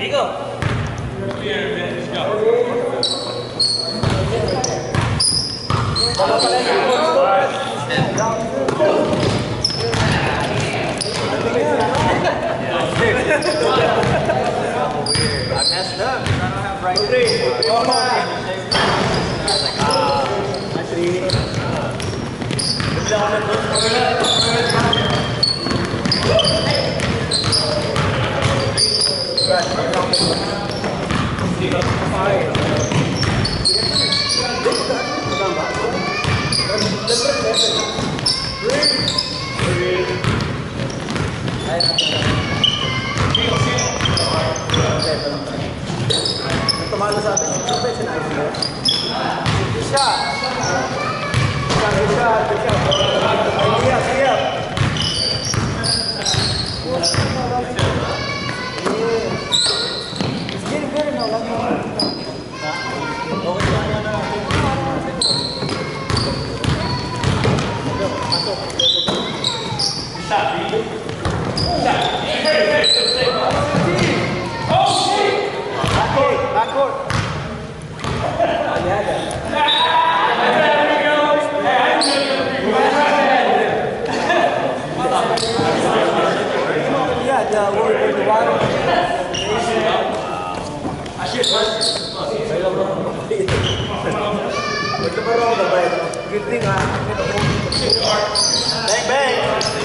Tumalo sa atin. Good shot. It's getting better now. Backcourt. Good thing, bang, bang.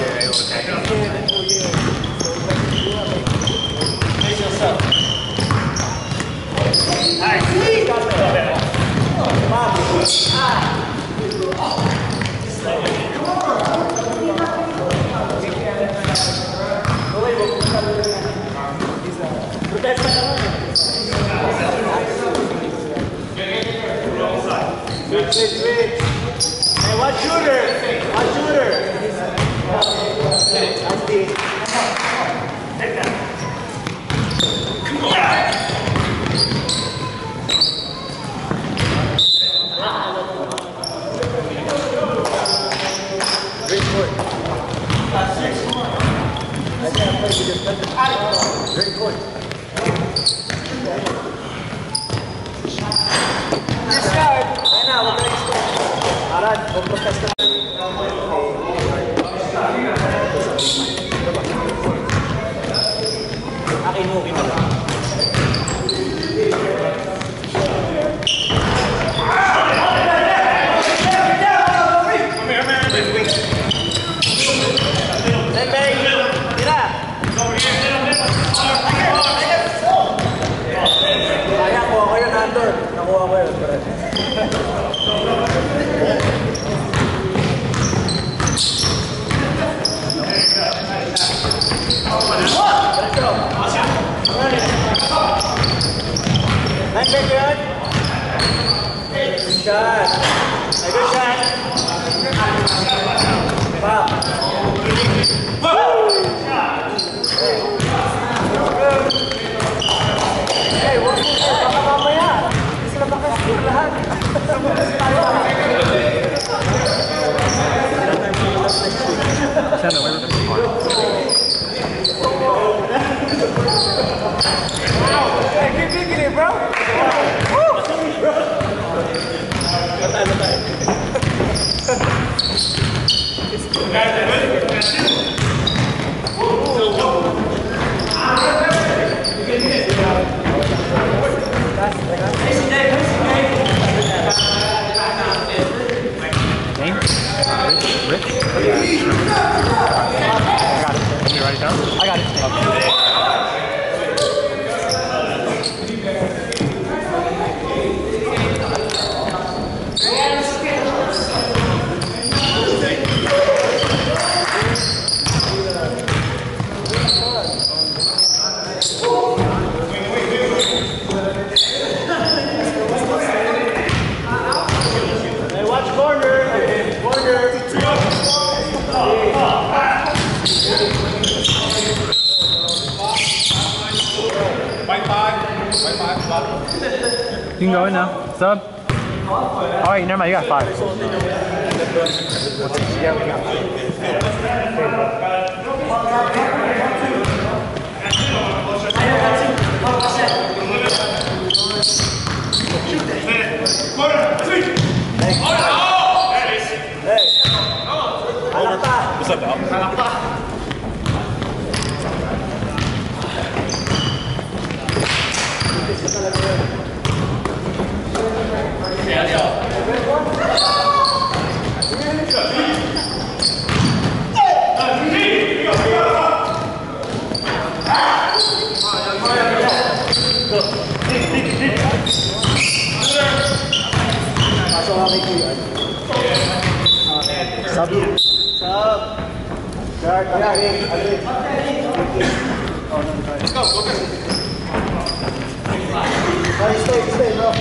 Hey, one shooter. Take that. Come on. Great point. I can't play with this. Great point. Good start. Right now, we're going to start. Arad, pagpagkas ka. Akin mo, okay mo lang. Nakuha ko yun, Brad. Nice shot, Brad. Good shot. Good shot. Wow. Hey, wag mo siya. Baka mamaya. Sila makascore lahat. Sana, where are the Hey, keep thinking it, bro. Woo! Rick? I got it. Can you write it down? I got it. Okay. You can go in now. Sub. Alright, never mind, you got 5. Yeah, we got 5. Anak pa. Anak pa. Sub. Guard. Let's go. Stay, bro.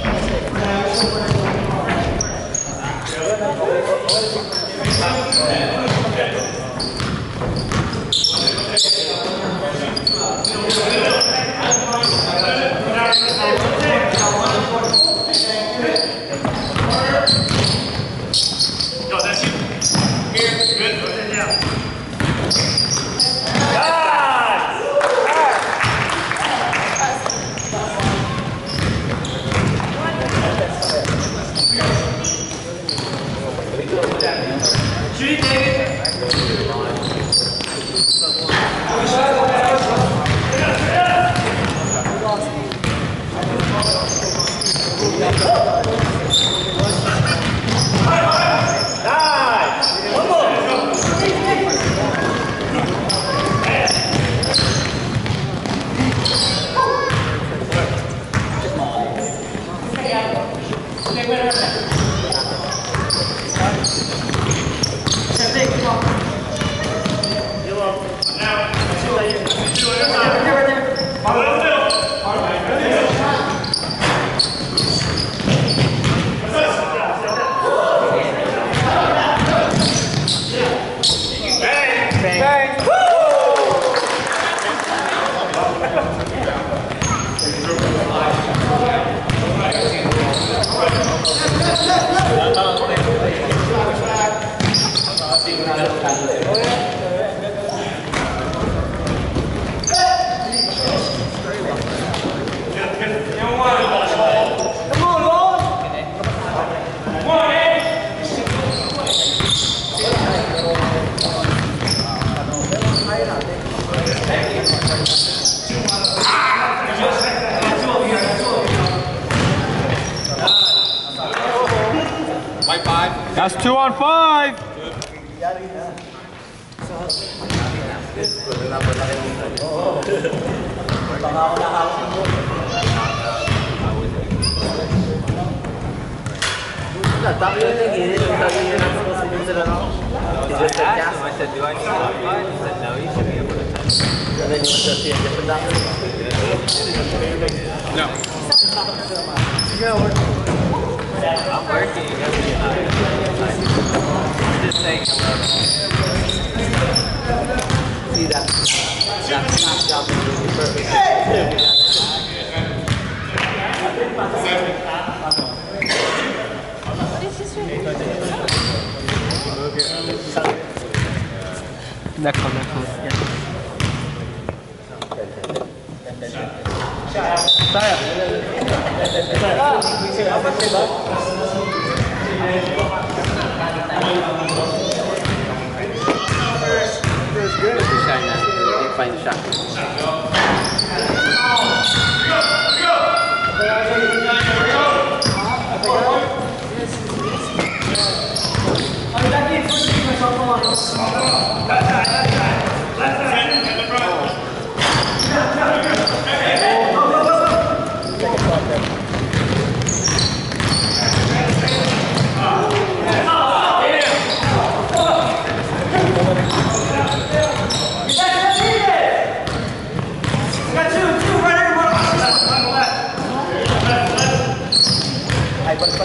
That's 2 on 5. I'm working. Just saying hello. See that snap job is really perfect. Next one. Find the shot.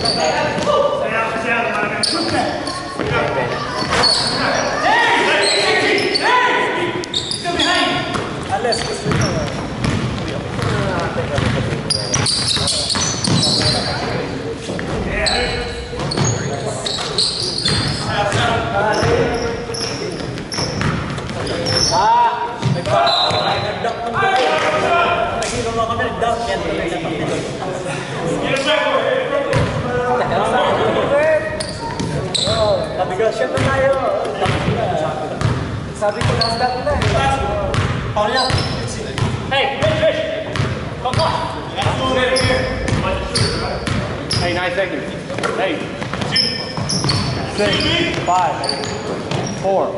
Hey! tayo. Sabi ko last lap na eh. Paul lang. Hey, Rich! Come on! Hey, 9 seconds. Hey. 6, 5, 4.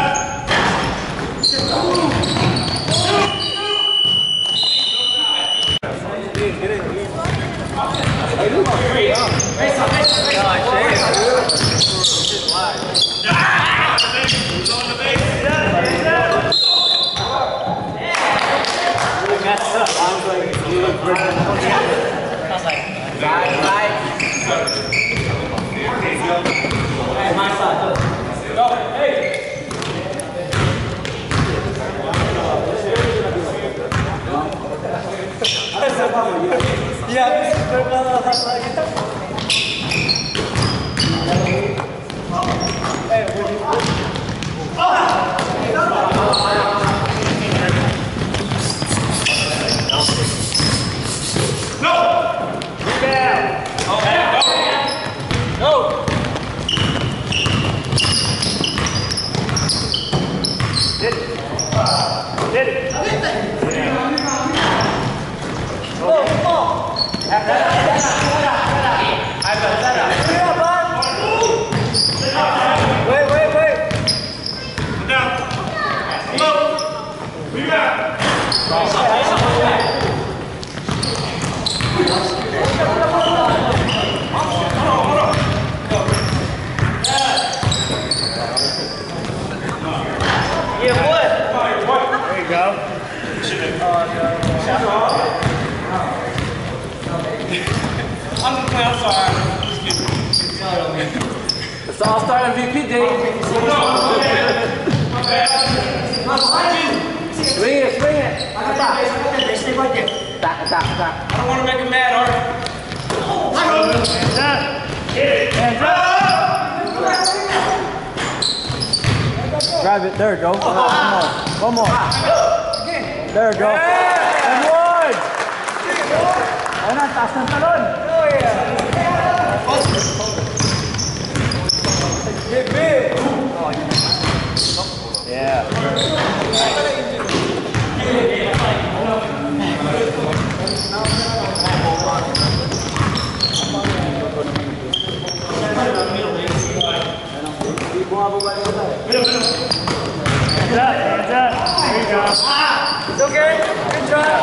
It's All-Star MVP day. Swing it. Attack. I don't want to make him mad, Art. Hands up. Hands up. Grab it. There you go. One more. There you go. And one. Ayun na, taas ng talon. Yeah. Hands up. There you go. It's okay. Good job.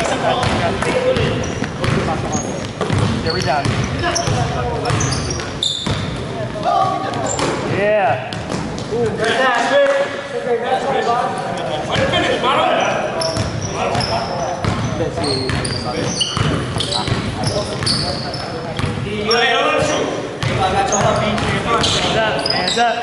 There we go. Yeah. Hands up.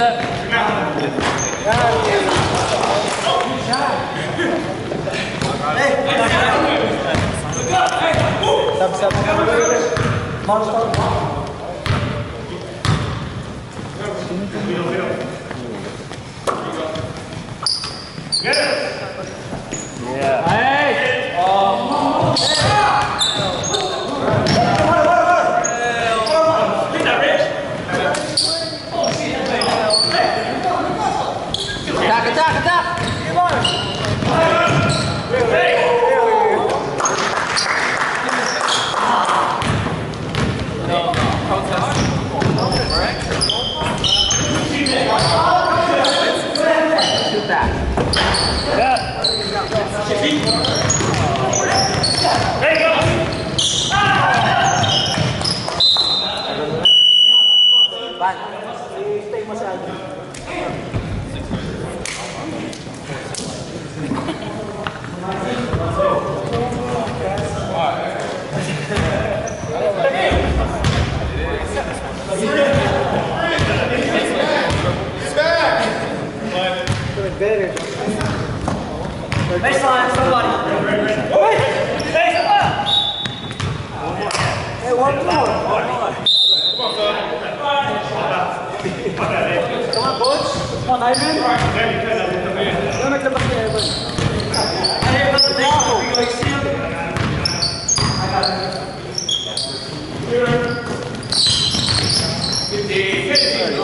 Yeah. Hey! Attack. Come on. Shoot that. Yeah. There you go. Stay masyado. Baseline, somebody. Hey, come on. Hey, one more. Come on, coach. Come on, Ivan. Don't make the basket, Ivan. I hear about the ball. We go see him. I got it. 50.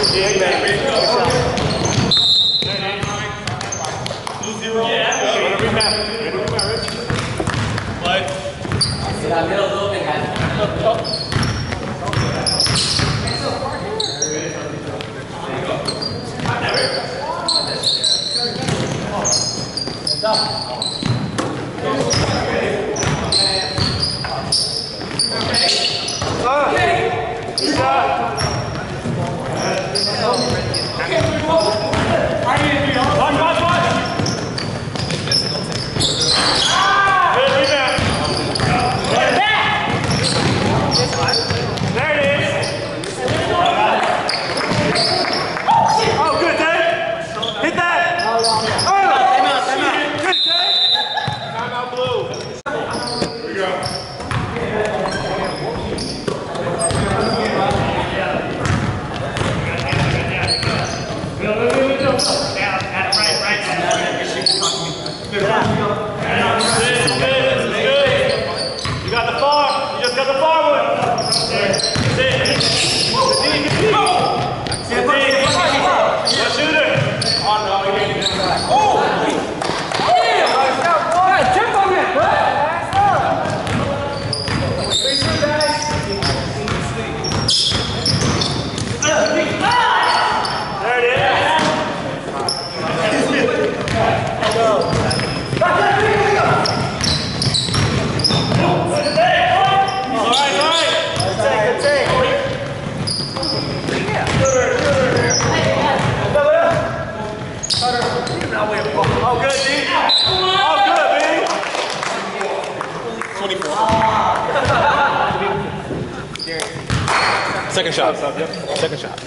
Second shot. Second shot.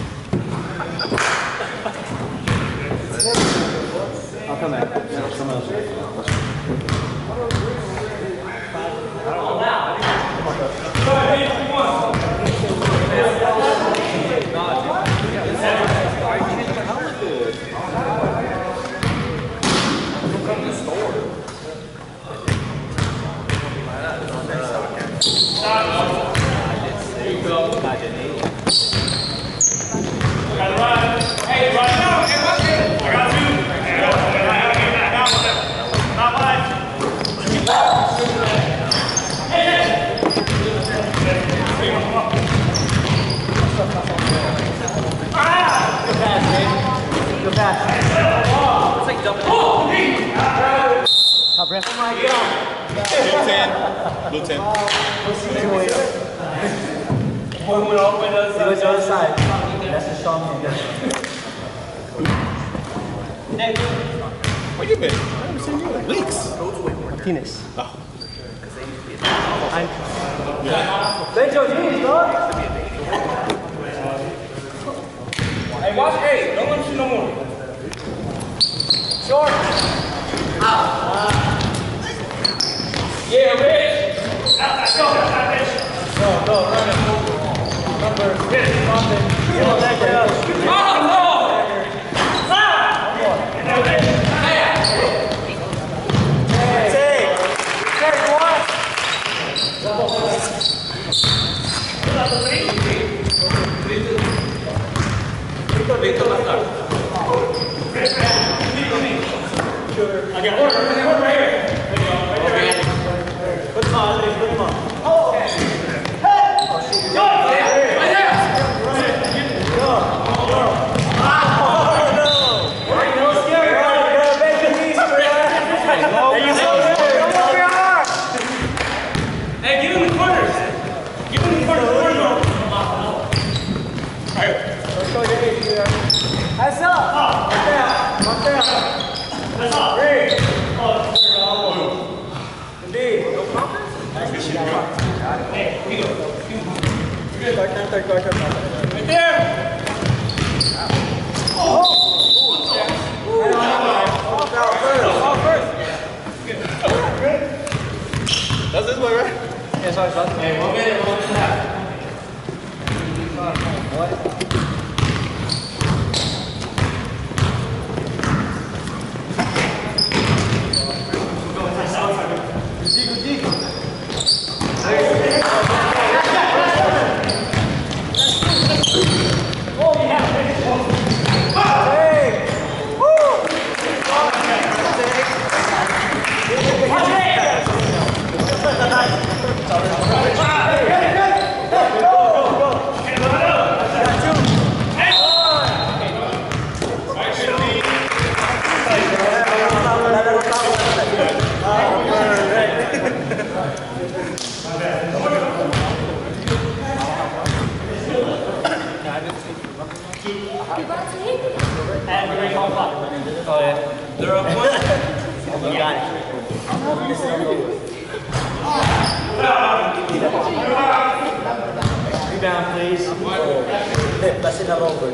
I'll come back. Someone else. Blue 10. It was the other side. That's the strong hand. Where you been? I haven't seen you in weeks. Martinez. Oh. Benjo, jeez, dog. Hey, watch. Hey, don't let him shoot no more. Short. Yeah, Rich. Let's go. Go, run it. Number 6, Compton. Get on that guy. Oh, no. Take one. I got one right here. Put him on, put him on. Hey, get in the corners. Get in the corners. That's up. Right there. That's up. Indeed. Hey, here you go. Third. Right there. That's this way, right? Yeah, sorry. Hey, 1 minute, 1 minute and a half. What? Oh, yeah. And we're going to call clock. Oh, yeah. They're up one. You got it. Rebound, please. Pass it over.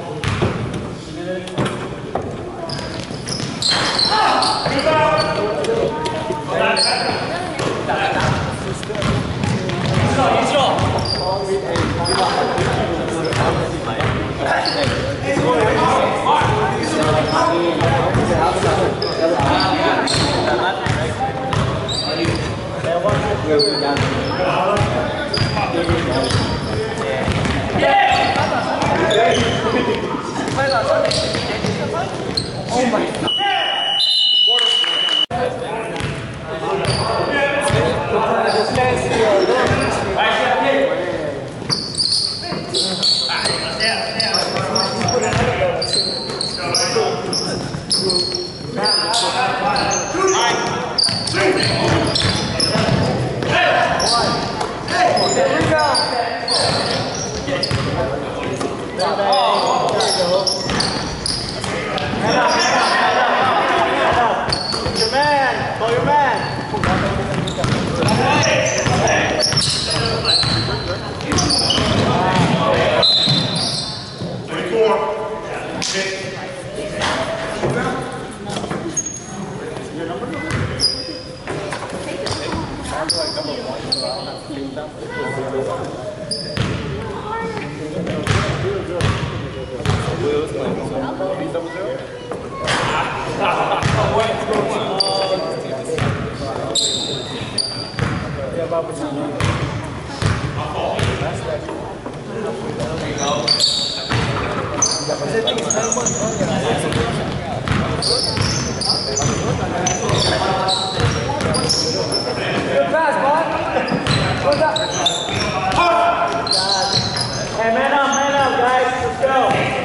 Hey, man up, guys. Let's go.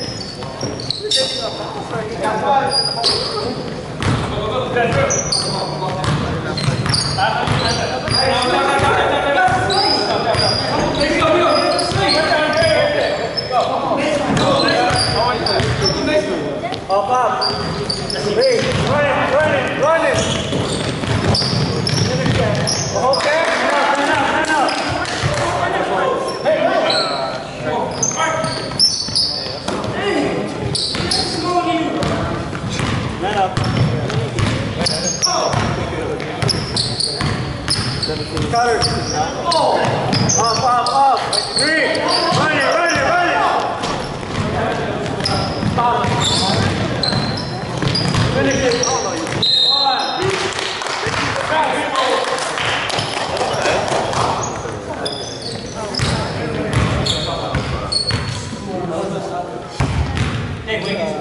Up. Hey, run it. Okay, man up. Man up. Cutter. Up. Green. Run it. Stop. Finish it. Hey, wait.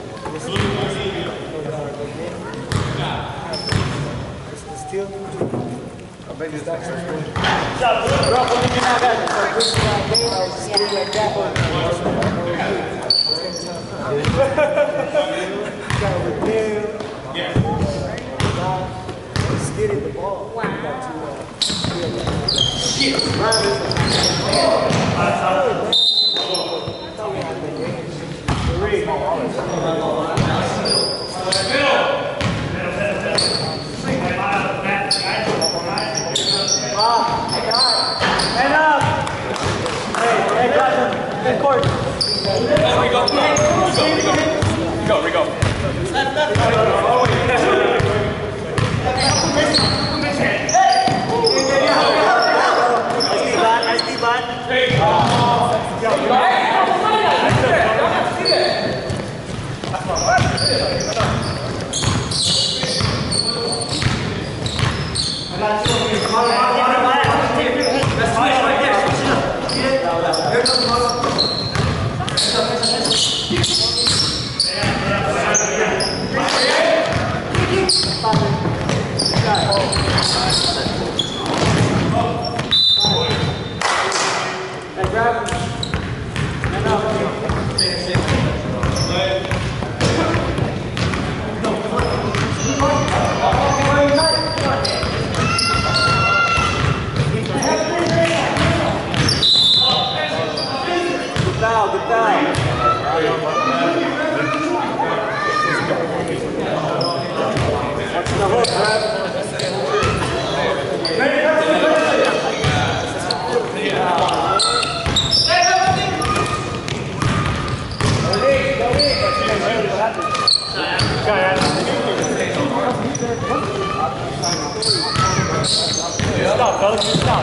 Man up! Hey, Justin, good court. Rigo. Nice D-bot. Good foul. Stop, fellas, you stop.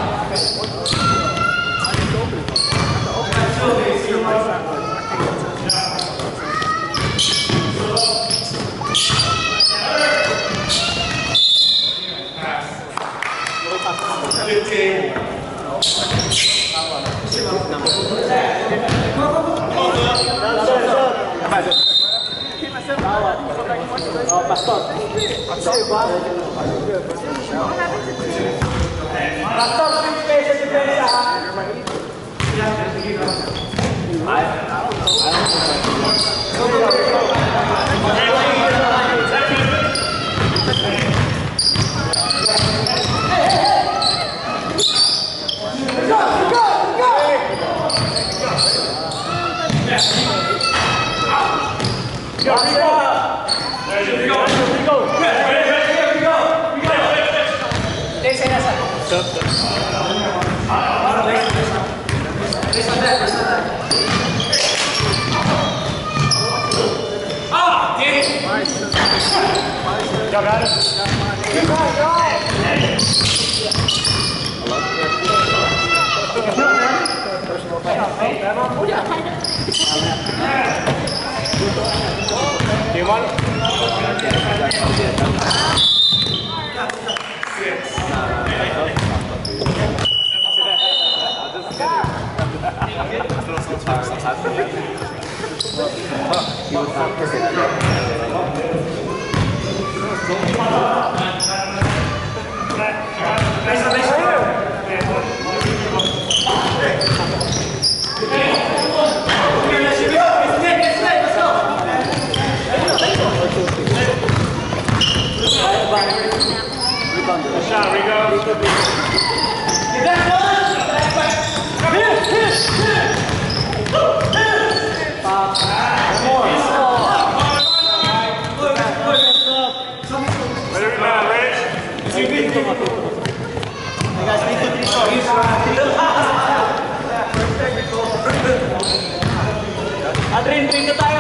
Adrian, drink na tayo!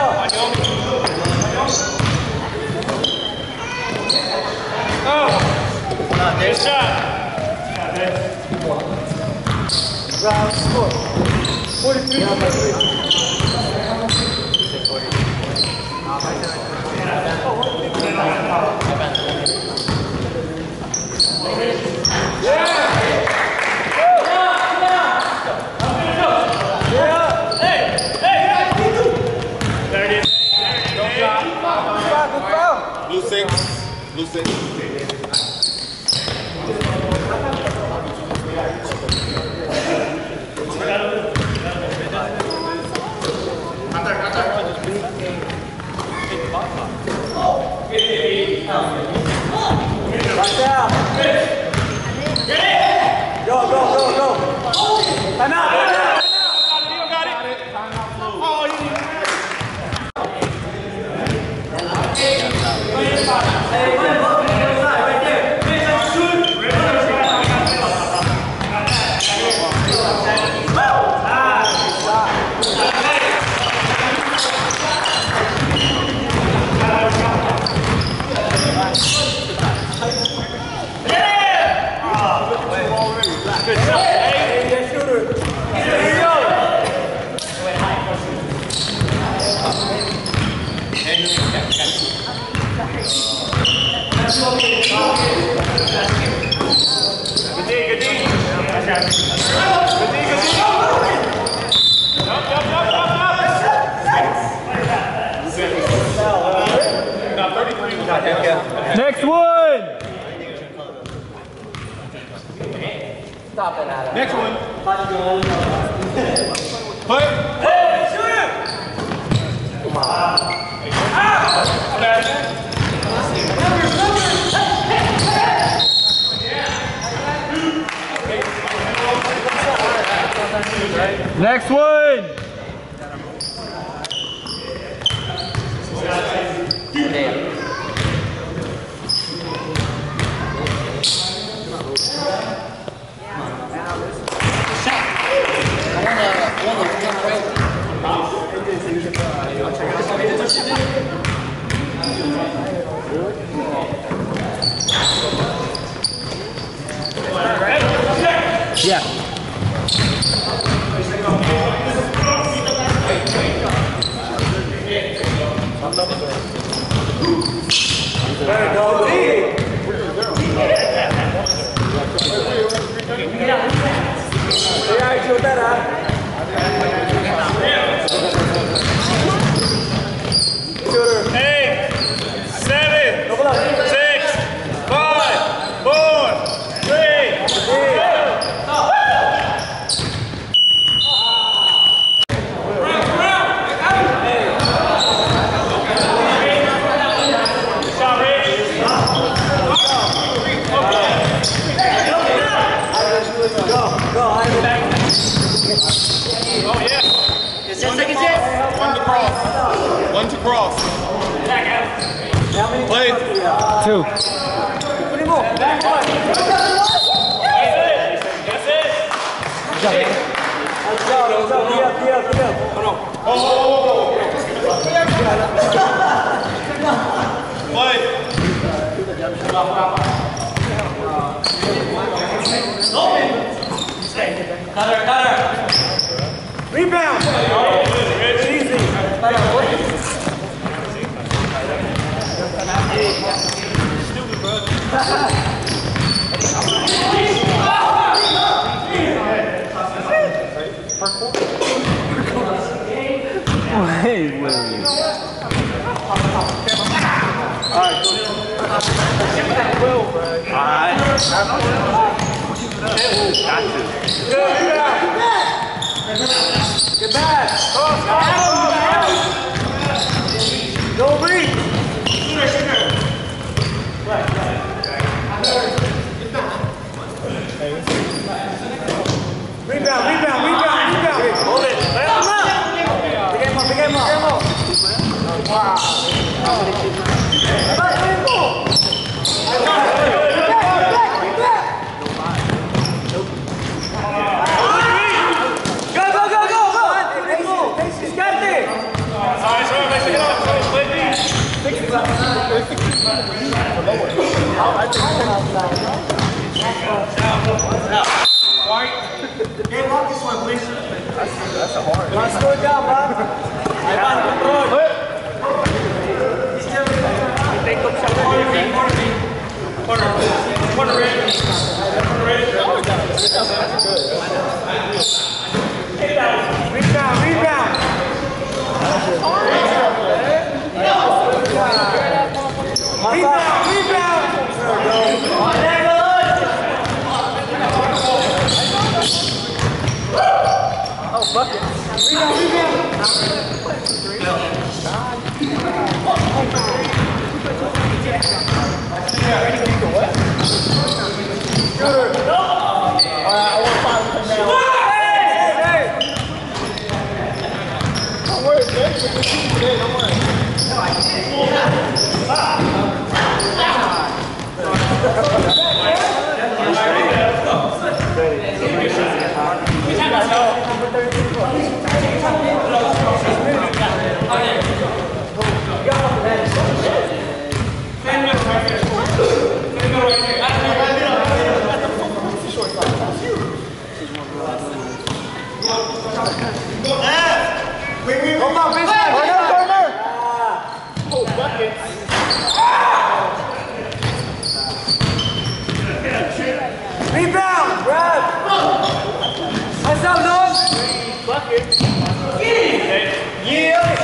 Oh! Good shot! Round score. 43. Blue six. Watch out. Go. Time out. Next one! Stop it, Adam. Next one. Put. Hey, shoot him! Come on. Next one! Hey! Yeah. There you go. Yeah, you that, huh? Shooter. 8, 7, 6, 5, 4, 3, 2. One to cross. Play. 2. Rebound. Easy. Wait. Get back. Go breathe. Rebound. Hold it. Let him up. Pick him up. Hey, walk this one, please. That's a hard. You want to slow it down, Bob? Ivan, control. Take up some corner ready. Rebound. Oh, bucket. Rebound, grab. That's out, dog. Bucket. Yeah.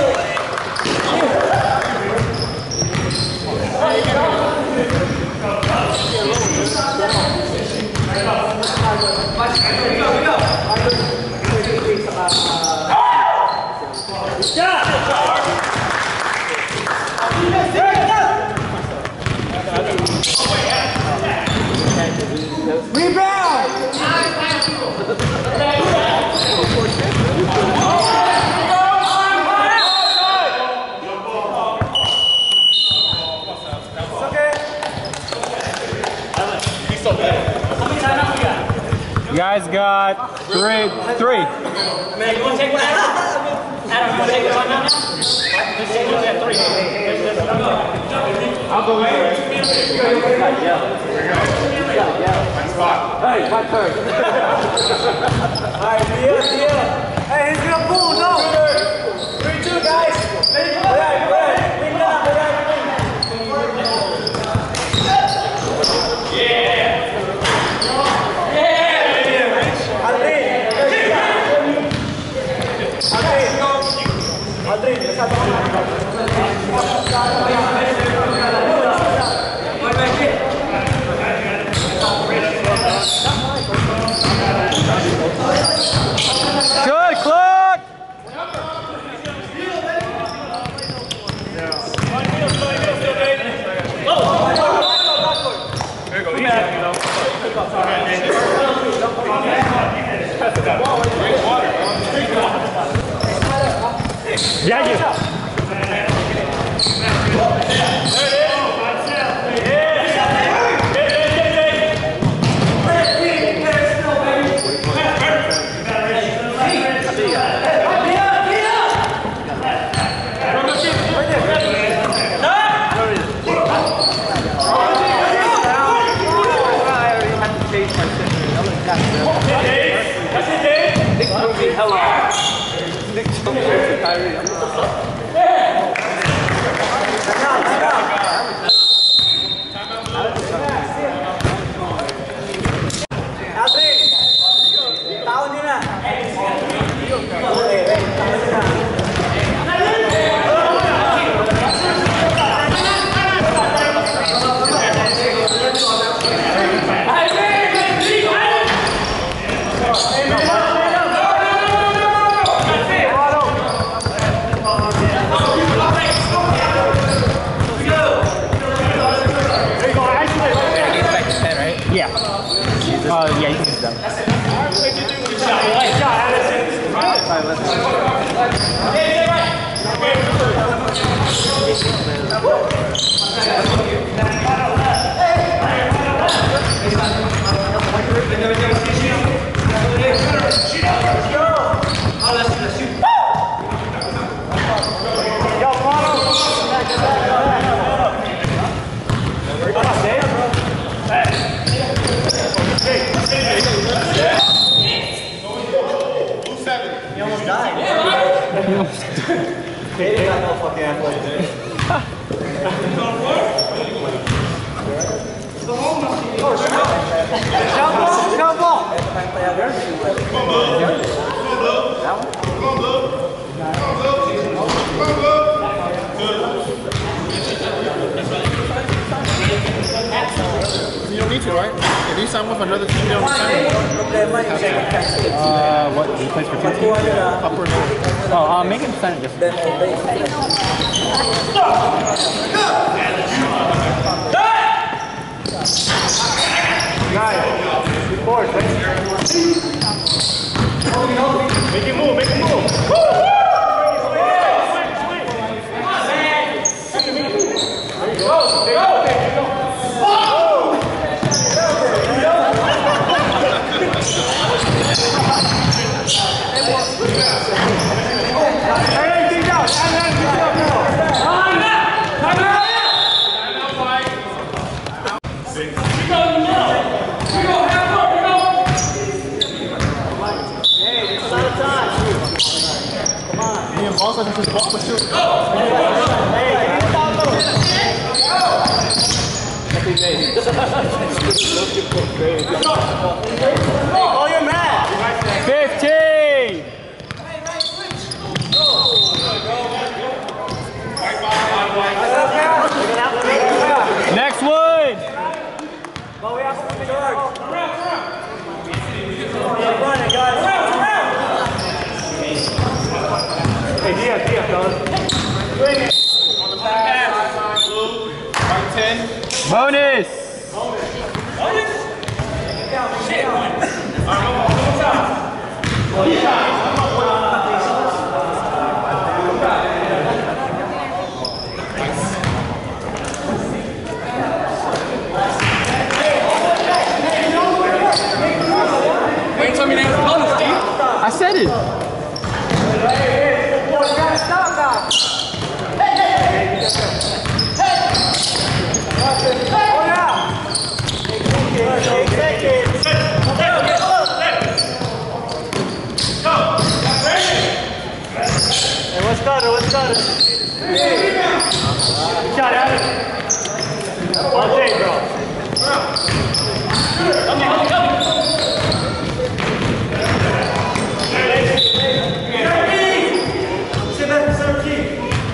You guys got 3. Man, you want to take one out? Adam, you want to take one out now? Let's take one at 3. I'll go in. Hey, my turn. Alright, Dia. Hey, he's gonna pull, no! 3-2, guys! Bring it up. Aldrin, satu good clock. Yeah, you can use them. They got no fucking athletes. Jump ball! You don't need to, right? If you sign with another team, you don't sign What? He plays for 2 teams? up or down. Oh, make him sign it just. Make it move, make it move. Also, this is ball for shoot. Oh, you're mad! 15! Next one! Well, we have to guard. Run it, guys. Hey, Dia, Bring it. On the pass. Blue. Right 10. Bonus. Shit. Oh, yeah. Wait, tell me that's a bonus, Steve. I said it. Stop now. Good shot, Adam. All day, bro. Sit back and serve key.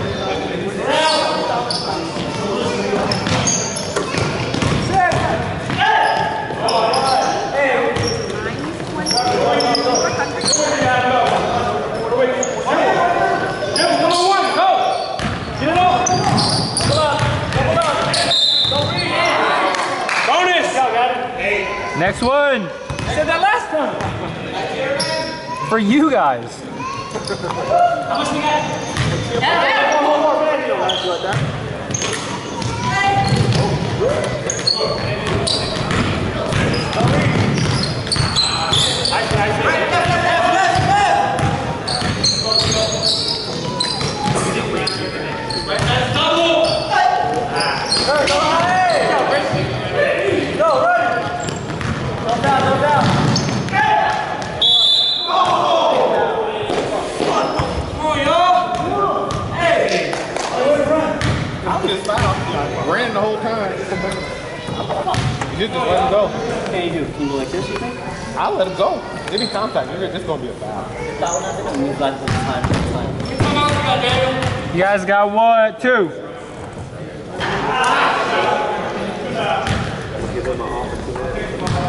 Next one. I said that last time. For you guys. How much we got? Yeah. One more radio. That's like that. Ran the whole time. You just let him go. What can you do? Can you go like this, you think? I'll let him go. Any contact, it's just gonna be a foul. Move like this time. You guys got one, two. Give him an opportunity.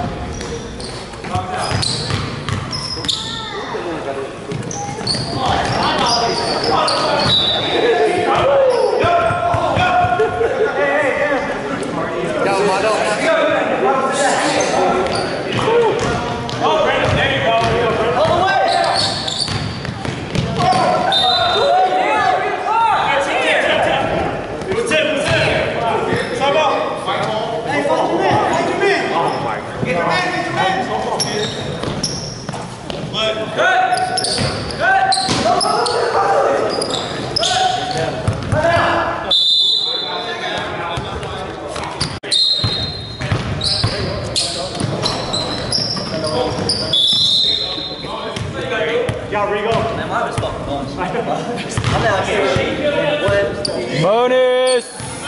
Bonus!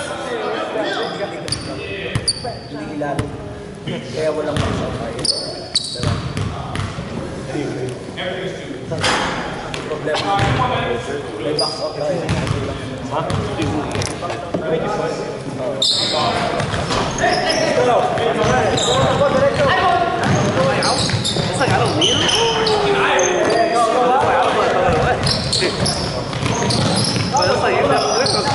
Kaya walang masok. Problema. May box up tayo. It's like I don't need him. But it's like you never with him.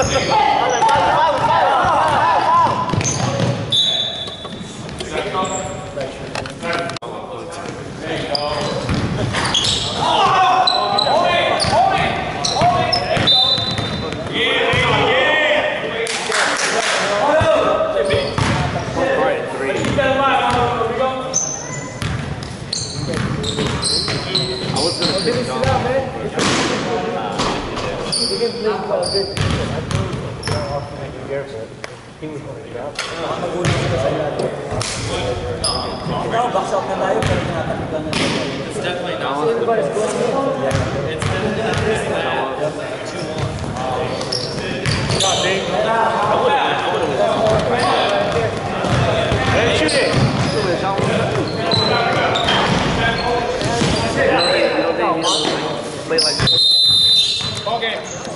It's definitely not. Okay.